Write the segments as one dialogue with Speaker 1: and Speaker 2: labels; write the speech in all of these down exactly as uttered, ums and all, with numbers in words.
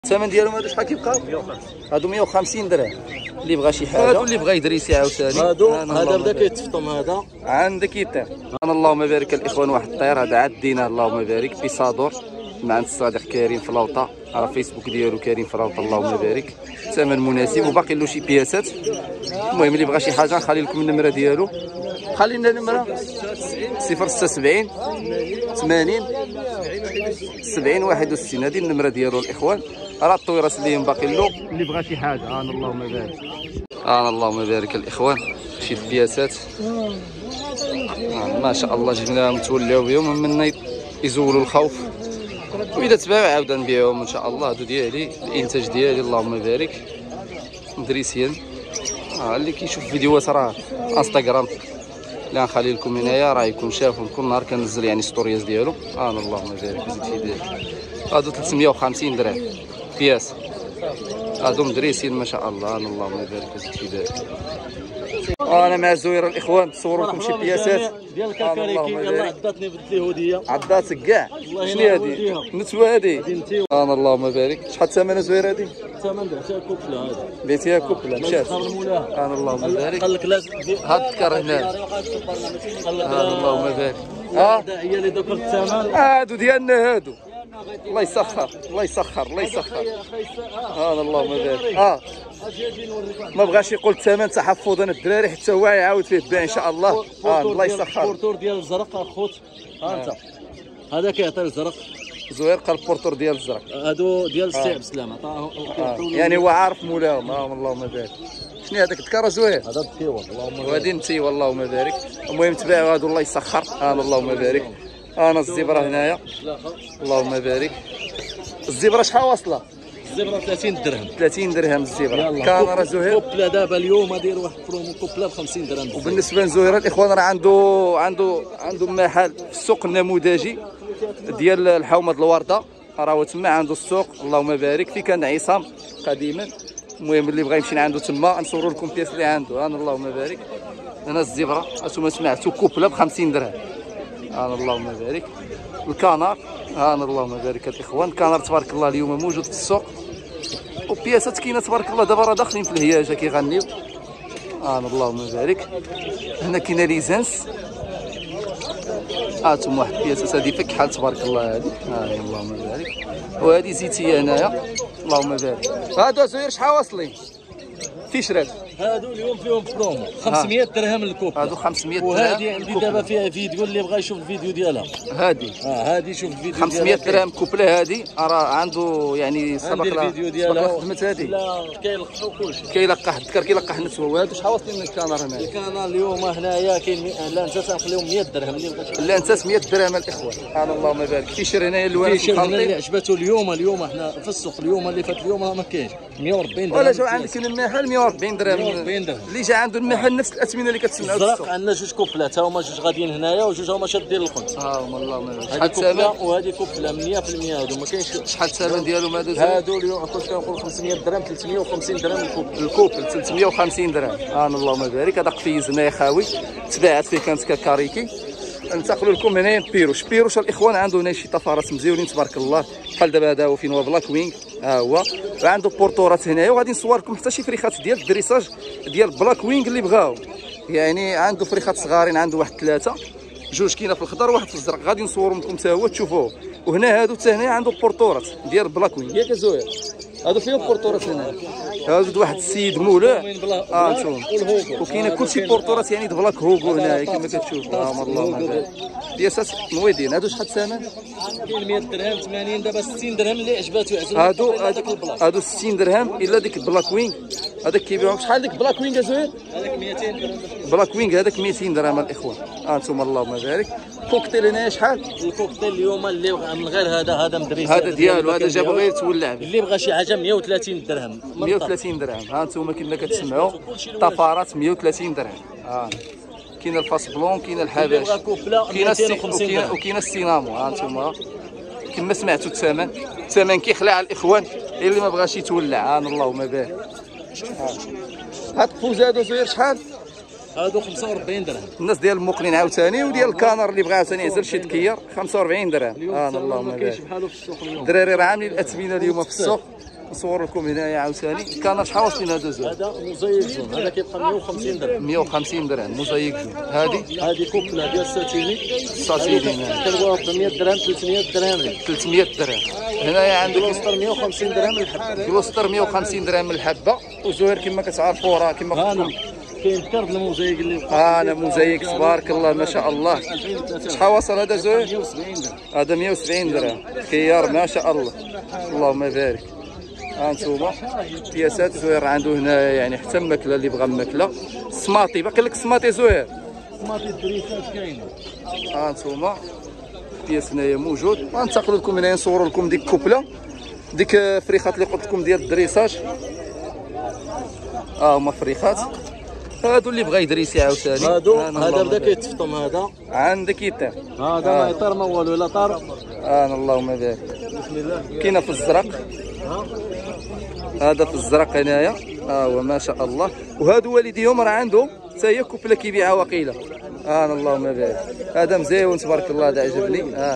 Speaker 1: الثمن ديالهم هادو شحال كيبقاو؟ هادو مية وخمسين درهم. اللي بغى شي حاجه هادو اللي بغى يدريسي عاوتاني
Speaker 2: هادو هذا بدا كيتفطم هذا
Speaker 1: عندك يتم. انا اللهم بارك الاخوان واحد الطير هذا عدينا اللهم بارك في صادور مع عند الصادق كريم فلوطه على فيسبوك ديالو كريم فلوطه اللهم بارك. ثمن مناسب وباقي له شي بياسات. المهم اللي بغى شي حاجه نخلي لكم النمره ديالو. خلي لنا النمره صفر ستة سبعين ثمانين سبعين واحد وستين. هذه النمره ديالو الاخوان. راه الطويرات اللي باقي له اللي بغى شي حاجه. انا اللهم بارك انا اللهم بارك الاخوان شي البياسات ما شاء الله جبناهم توليو بهم من يزولوا الخوف واذا تباعوا عاود نبيعهم ان شاء الله. هادو ديالي الانتاج ديالي اللهم بارك مدريسيان. آه اللي كيشوف فيديوهات راه انستغرام اللي غنخلي لكم هنايا راه يكون شافهم كل نهار كنزل يعني ستوريز ديالو. انا اللهم بارك زيد في ذلك. هادو ثلاثمية وخمسين درهم بياس. هادو مدريسين ما شاء الله. انا اللهم بارك زيد في ذلك. انا مع زوير الاخوان نصور لكم شي بياسات
Speaker 2: ديال الكاكاريكي. يلاه عداتني بدت ليه هديه.
Speaker 1: عداتك كاع شنو هادي نتوى هادي. انا اللهم بارك. شحال الثمن زوير هادي؟
Speaker 2: الثمن بعتها كوبله هذا
Speaker 1: بعتيها كوبله مشات. انا اللهم بارك.
Speaker 2: قال لك لا
Speaker 1: هاد الكر هنا. انا اللهم بارك. ها
Speaker 2: هي اللي ذكرت الثمن.
Speaker 1: هادو ديالنا هادو. الله يسخر الله يسخر الله يسخر. انا اللهم بارك. اه ما بغاش يقول الثمن تحفظا الدراري حتى هو يعاود فيه البيع ان شاء الله. اه الله يسخر.
Speaker 2: البورتور ديال الزرق اخوت. ها انت هذا كيعطي الزرق.
Speaker 1: زوير قال البورتور ديال الزرق.
Speaker 2: هادو ديال السي عبد السلام عطاه.
Speaker 1: يعني هو عارف مولاهم. اه اللهم بارك. شنو هذاك الذكر زوير؟
Speaker 2: هذا التيوه اللهم بارك.
Speaker 1: وهادي نتيوه اللهم بارك. المهم تباعوا هادو الله يسخر. انا اللهم بارك. انا الزبره هنايا اللهم بارك. الزبره شحال واصله؟
Speaker 2: الزبره ثلاثين درهم.
Speaker 1: ثلاثين درهم الزبره. كان راه زهير
Speaker 2: كوبله دابا اليوم داير واحد برومو كوبله ب خمسين درهم.
Speaker 1: وبالنسبه لزهير الاخوان راه عنده عنده عنده محل في السوق النموذجي ديال الحومه الورده. راه هو تما عنده السوق اللهم بارك في كان عصام قديما. المهم اللي بغى يمشي عنده تما نصوروا لكم البياس اللي عنده. انا اللهم بارك. هنا الزبره انتم سمعتوا كوبله ب خمسين درهم. انا اللهم بارك. الكانار انا اللهم بارك الاخوان. الكانار تبارك الله اليوم موجود في السوق وبياسات كاينه تبارك الله. دابا راه داخلين في الهياجه كيغنيو. انا اللهم بارك. هنا كاينه ليزانس. هاتم واحد البياسات هذه فك حال تبارك الله. هذه ها اللهم بارك. وهذه زيتيه هنايا اللهم بارك. هادو زوير شحال واصلين؟ فيشرات
Speaker 2: هادو اليوم فيهم برومو خمسمية درهم الكوب.
Speaker 1: هادو خمسمية درهم.
Speaker 2: وهذه عندي دابا فيها فيديو اللي بغى يشوف الفيديو ديالها.
Speaker 1: هادي
Speaker 2: اه هادي شوف الفيديو ديالها
Speaker 1: خمسمية درهم كوبله. هادي راه عنده يعني سبق لها
Speaker 2: الفيديو ديالها
Speaker 1: خدمت. هادي
Speaker 2: لا كيلقحوا كلشي.
Speaker 1: كيلقح الذكر كيلقح النسوه. وهادو شحال واصلين من الكانار هنا؟
Speaker 2: الكانار اليوم هنايا كاين لا انت تنخليهم مية درهم اللي بغى.
Speaker 1: لا انت مية درهم الاخوان. انا اللهم بارك. فيشر هنايا الوان
Speaker 2: فيشر هنا اللي عجبته اليوم. اليوم احنا في السوق اليوم اللي فات اليوم راه ما كاينش مية وأربعين درهم.
Speaker 1: ولا جاو عندك المحل مية وأربعين درهم.
Speaker 2: مية وأربعين درهم
Speaker 1: اللي جا عنده المحل نفس الاثمنه اللي كتسمعوا في السوق.
Speaker 2: عندنا جوج كوبلات هما جوج غاديين هنايا وجوج هما شادين القدس.
Speaker 1: ها هما اللهم بارك.
Speaker 2: شحال الثمن؟ وهذه كوبله مية في المية. هادو ما كاينش.
Speaker 1: شحال الثمن ديالهم هادو؟
Speaker 2: هادو اليوم كنت كنقول خمسمية درهم ثلاثمية وخمسين درهم الكوب.
Speaker 1: الكوب ثلاثمية وخمسين درهم. انا اللهم بارك. هذا قفيز هنايا خاوي تباعت فيه كانت كاكاريكي. ننتقلوا لكم هنايا بيروش. بيروش الاخوان عنده هنا شي طفرات مزيونين تبارك الله بحال دابا هذا هو فين هو بلاك وينغ. ها هو وعنده بورتورات هنايا. وغادي نصور لكم حتى شي فريخات ديال الدريساج ديال بلاك وينغ اللي بغاو. يعني عنده فريخات صغارين عنده واحد ثلاثه جوج كاينه في الخضر وواحد في الزرق. غادي نصورهم لكم حتى هو تشوفوه. وهنا هادو حتى هنا عنده بورتورات ديال بلاك وينغ ياك زوير. هادو فيهم بورتورات هنا. هادو واحد السيد مولاه. اه انتم وكاينه كلشي بورتورات يعني بلاك هوغو هنايا كما كتشوفوا. ها اللهم بارك. بياسات مويدين. هادو شحال الثمن؟
Speaker 2: كاين مية درهم ثمانين دابا ستين درهم اللي عجباتو يعزل.
Speaker 1: هادو هادو ستين درهم الا ديك بلاك وينغ. هذاك كيبيعوا شحال ديك بلاك وينغ زوير؟
Speaker 2: هذاك ميتين درهم.
Speaker 1: بلاك وينغ هذاك ميتين درهم الاخوان. ها انتم اللهم بارك. كوكتيل هنايا شحال؟
Speaker 2: الكوكتيل اليوم اللي من غير هذا هذا مدريس.
Speaker 1: هذا ديالو هذا جابو غير تولع به.
Speaker 2: اللي بغى شي حاجه مية وثلاثين درهم.
Speaker 1: مية وثلاثين درهم. ها انتم كما كتسمعوا طفرات مية وثلاثين درهم. ها كاين الفاس بلون كاين الحباش كاين وكاين السينامو. ها انتم كما سمعتوا الثمن. الثمن كيخلع على الاخوان اللي ما بغاش يتولع. ها اللهم بارك. هاد القفوز هادو زوير شحال؟
Speaker 2: هادو خمسة وأربعين درهم.
Speaker 1: الناس ديال المقلين عاوتاني وديال الكانر اللي بغى عاوتاني يعزل شي تكير خمسة وأربعين درهم. ها اللهم بارك.
Speaker 2: بحالو في السوق اليوم.
Speaker 1: الدراري راه عاملين الاثمنه اليوم في السوق. نصور لكم هنايا عاوتاني كان شحال واصلين هذا زوج؟
Speaker 2: هذا مزيك جون، هذا كيبقى مية وخمسين درهم.
Speaker 1: مية وخمسين درهم مزيك جون. هذه
Speaker 2: هذه كوبله ديال الساتيني،
Speaker 1: الساتيني
Speaker 2: كنبيعوها ب مية درهم ثلاثمية درهم.
Speaker 1: ثلاثمية درهم. هنايا عندك
Speaker 2: كيلوستر مية وخمسين درهم الحبه.
Speaker 1: كيلوستر مية وخمسين درهم الحبه. وزهير كما كتعرفوا راه كما
Speaker 2: هانا كاين كرد الموزايك اللي
Speaker 1: ها انا موزايك تبارك الله ما شاء الله. شحال وصل هذا زهير؟
Speaker 2: مية وسبعين درهم.
Speaker 1: هذا مية وسبعين درهم خيار ما شاء الله اللهم بارك. ها انتوما بياسات زهير عنده هنا يعني حتى الماكله اللي بغى الماكله. السماطي باقي لك السماطي زهير؟
Speaker 2: سماطي الدريسات كاينه.
Speaker 1: ها انتوما بياس هنايا موجود. غنتقلوا لكم هنايا نصوروا لكم ديك الكوبله ديك فريخات اللي قلت لكم ديال الدريساج. ها هما فريخات هادو اللي بغا يدريسي عاوتاني.
Speaker 2: هادو هذا بدا كيتفطم. هذا
Speaker 1: عندك يطير.
Speaker 2: هذا ما يطير ما والو الا طار.
Speaker 1: اه اللهم بارك.
Speaker 2: بسم الله.
Speaker 1: كاينه في الزرق. هذا في الزرق هنايا ها هو ما شاء الله. وهادو والديهم راه عندهم حتى هي كوبله كيبيعها وقيله. اه اللهم بارك. هذا مزيون تبارك الله هذا عجبني. اه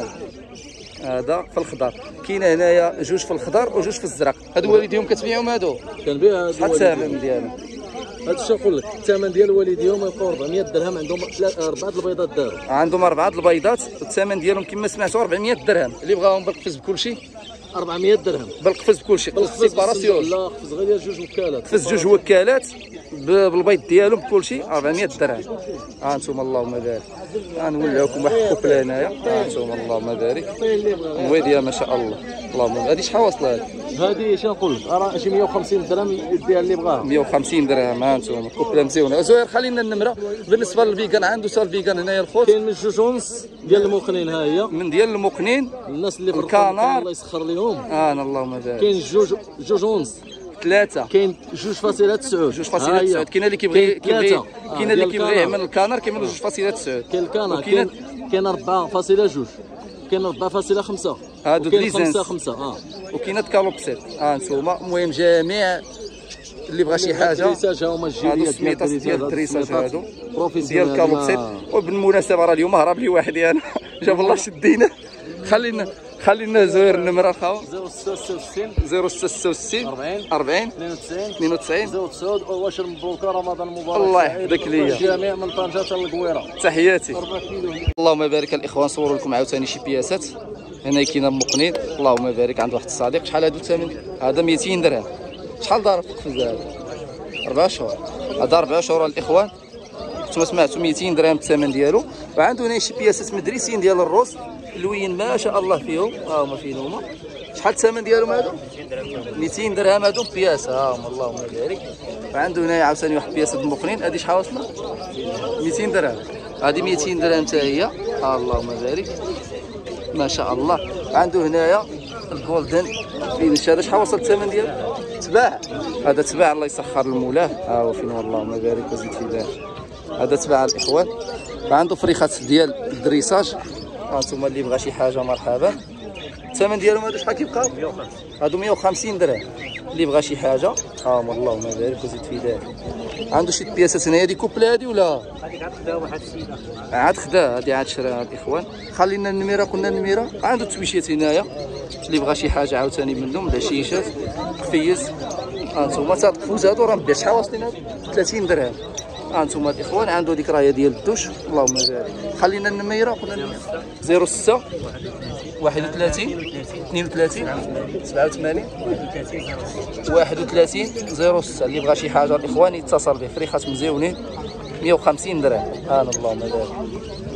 Speaker 1: هذا في الخضر. كاين هنايا جوج في الخضر وجوج في الزرق. هادو والديهم كتبيعهم هادو؟
Speaker 2: كنبيع.
Speaker 1: شحال الثمن ديالهم؟
Speaker 2: هذا الشيء نقول لك الثمن ديال والديهم يبقاو أربعمية درهم. عندهم اربعه البيضات داروا.
Speaker 1: عندهم اربعه البيضات. الثمن ديالهم كما سمعتوا أربعمية درهم. اللي بغاهم بالقفز بكلشي
Speaker 2: أربعمية درهم.
Speaker 1: بالقفز بكلشي. سيباراسيون.
Speaker 2: لا قفز غير ديال جوج وكالات.
Speaker 1: قفز جوج وكالات بالبيض ديالهم بكلشي أربعمية درهم. ها انتم اللهم بارك. غنولعوكم واحد الكوبله هنايا. ها انتم اللهم بارك. وهذه ما شاء الله اللهم بارك. هذه شحال واصله هذه؟
Speaker 2: هذه شنو نقول لك راه شي مية وخمسين درهم يديها اللي بغاها.
Speaker 1: مية وخمسين درهم. ها انتم كوبله مزيونه. زهير خلينا النمره بالنسبه للفيكان. عنده حتى الفيكان هنايا الخوت
Speaker 2: كاين من جوج ونص ديال المقنين. ها هي
Speaker 1: من ديال المقنين
Speaker 2: الناس اللي
Speaker 1: الكنار
Speaker 2: الله يسخر لهم.
Speaker 1: اه اللهم بارك.
Speaker 2: كاين جوج جوج ونص
Speaker 1: ثلاثة.
Speaker 2: كاين جوج فاصلة تسعود.
Speaker 1: جوج فاصلة تسعود. كاين اللي كيبغي كيبغي كاين اللي كيبغي يعمل الكنار كيعمل جوج فاصلة تسعود.
Speaker 2: كاين الكنار كاين كاين أربعة فاصلة جوج كاين أربعة فاصلة خمسة.
Speaker 1: هادو دريزانس.
Speaker 2: خمسة خمسة اه
Speaker 1: وكاين كالوبسيت. ها انتوما المهم جميع اللي بغى شي حاجه.
Speaker 2: الدريساج هما الجيريات
Speaker 1: هادو سميطات ديال الدريساج هادو
Speaker 2: ديال
Speaker 1: ديال كالوبسيت. وبالمناسبه راه اليوم هرب لي واحد يعني جاب الله شدينا. خلينا خلينا زهير النمره خاو
Speaker 2: صفر ستة ستة وستين
Speaker 1: صفر ستة ستة وستين
Speaker 2: أربعين
Speaker 1: أربعين
Speaker 2: اثنين وتسعين
Speaker 1: اثنين وتسعين
Speaker 2: صفر تسعود. واشر مبروك رمضان مبارك.
Speaker 1: الله يحفظك ليا.
Speaker 2: الجميع من طنجة حتى للقويره.
Speaker 1: تحياتي. اللهم بارك. الاخوان صوروا لكم عاوتاني شي بياسات. هنا كاينه مقنين اللهم بارك. عند واحد الصديق. شحال هادو الثمن؟ هذا مئتين درهم. شحال دار في القفز هذا؟ أربعة شهور. هذا أربعة شهور الاخوان. كنتما سمعتوا مئتين درهم الثمن ديالو. وعنده هنا شي بياسات مدريسين ديال الروس اللوين ما شاء الله فيهم. ها هما فين هما. شحال الثمن ديالهم هادو؟ مئتين درهم هادو بياسه. ها هما اللهم بارك. وعنده هنا عاوتاني واحد بياسه المقنين. هذه شحال واصله؟ مئتين درهم. هذه مئتين درهم حتى هي. ها اللهم بارك ما شاء الله. عنده هنايا الجولدن فينيش. هذا شحال وصل الثمن ديالو؟ تباع. هذا تباع الله يسخر المولاه. ها هو فين اللهم بارك وزيد في ذلك. هذا تباع الاخوان. وعنده فريخات ديال الدريساج. ها انتم اللي بغى شي حاجه مرحبا. الثمن ديالهم هادو شحال كيبقاو؟ هادو مية وخمسين درهم. اللي بغى شي حاجه ها هما اللهم بارك وزيد في ذلك. عنده شي بياسات هنايا. هادي كوبله هادي ولا؟ هاديك عاد خداها واحد السيده. عاد خداها هادي عاد شراها الاخوان. خلينا النميره. قلنا النميره. عنده تويشيات هنايا اللي بغى شي حاجه عاوتاني منهم العشيشات قفيز. ها انتم تا القفوز هادو راه مبيع. شحال واصلين هادو؟ ثلاثين درهم. ها انتم الاخوان. عنده ديك راهي ديال الدوش اللهم بارك. خلينا النميره. قلنا صفر ستة واحد وثلاثين اثنين وثلاثين سبعة وثمانين واحد وثلاثين صفر ستة. اللي بغى شي حاجه الاخوان يتصل به. فريخات مزيونين مية وخمسين درهم. ها اللهم بارك.